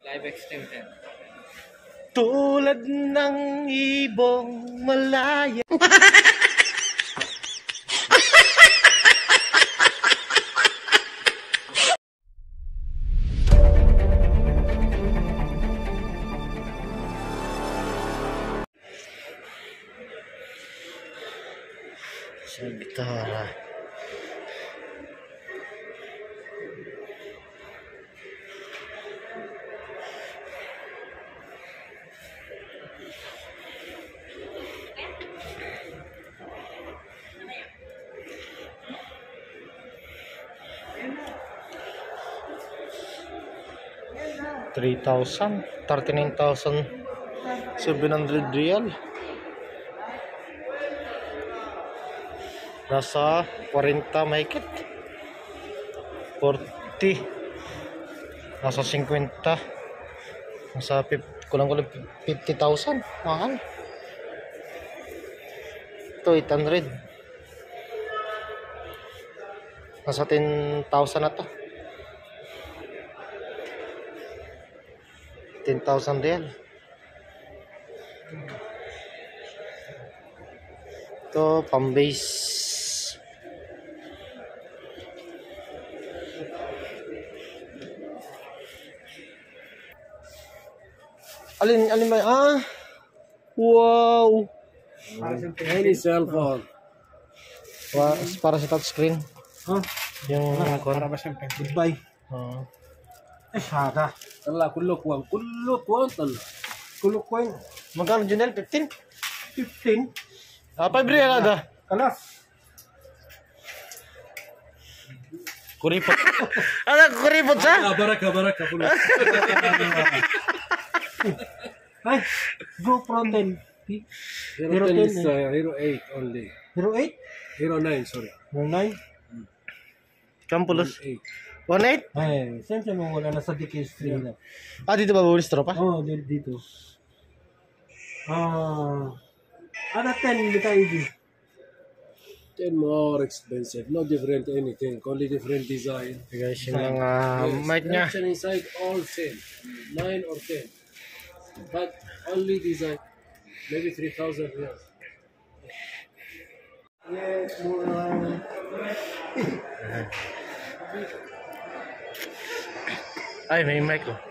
Live extended. Tulad ng ibong malaya. Sa gitara. $39,700 nasa 40 mahigit 40 nasa 50 nasa kulang-kulang 50,000 mahal. Ito 800 nasa 10,000 na to. 10,000 real. Ito pang-base. Alin ba? Wow. Any cell phone. Para sa touchscreen. Yung Para ba siyempre? Goodbye. Shada. Tala, kulok wang. Kulok wang. Magkano Junel? 15? 15. Apa beri ada? Kalas. Kuripot. Ada kuripot sa? Baraka. Kulok. Ay, GoPro 10. Hero 10 is Hero 8 only. Hero 8? Hero 9, sorry. Hero 9? Kampulos. 8. 18? Ay, saan siya mo wala na sa DK3 na? Dito ba bulis tropa? Oo, dito. Ada 10 dito ID. 10 more expensive. No different anything. Only different design. Guys, yung mga mic niya. Option inside all same. 9 or 10. But only design. Maybe 3,000 reals. Yes, more. Ay, may mic ko.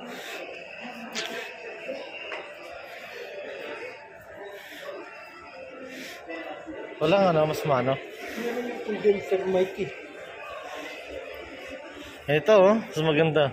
Wala nga na mas mano. Condenser mic eh. Ito oh, mas maganda.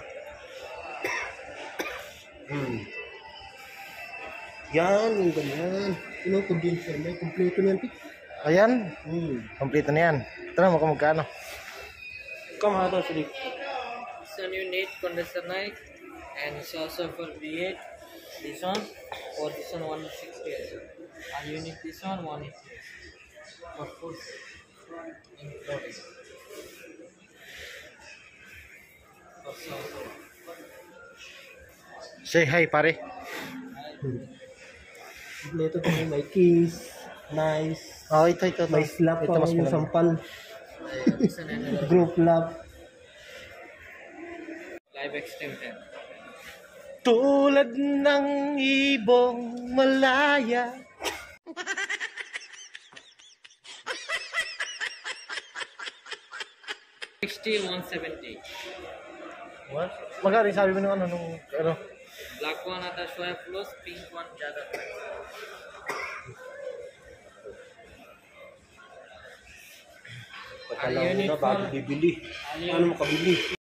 Yan, yung ganyan. Condenser mic. Kompleto na yan. Ayan, kompleto na yan. Ito na, magkano. Come on, Philip. So you need condenser mic and it's also for V8. This one or this one 160. And you need this one 180. For full including. Say hi pare. Kompleto ito may keys. Nice. Oh, ito. May slap Ito pa mas yung maganda. sampal. This one another Group love. live extended. Tulad ng ibong malaya. $170. What? Magkano sabi mo nung ano? Black one आता सोया plus, pink one ज़्यादा. Alam mo na bago bibili. Ano makabili?